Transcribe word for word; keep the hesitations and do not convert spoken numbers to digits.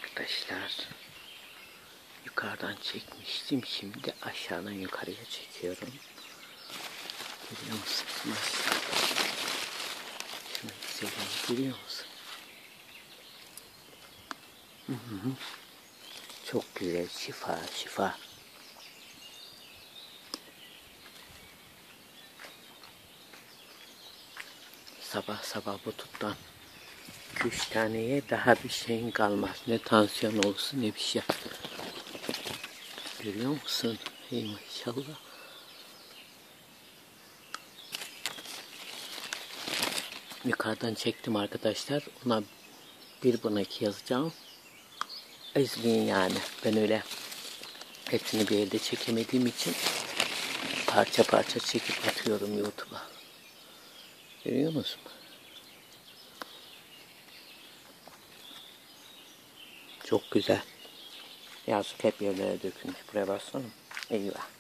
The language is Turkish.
arkadaşlar. Yukarıdan çekmiştim. Şimdi aşağıdan yukarıya çekiyorum. Görüyor musunuz? Maşallah. Şunu güzelliğini görüyor musun? Hı hı. Çok güzel. Şifa şifa. Sabah sabah bu tuttan iki üç taneye daha bir şeyin kalmaz. Ne tansiyon olsun ne bir şey. Görüyor musun? Hey maşallah. Yukarıdan çektim arkadaşlar. Ona bir buna iki yazacağım. İzleyin yani. Ben öyle hepsini bir elde çekemediğim için parça parça çekip atıyorum YouTube'a. Görüyor musun? Çok güzel. Yazık hep yerlere dökülmüş. Buraya baksana. Eyvah.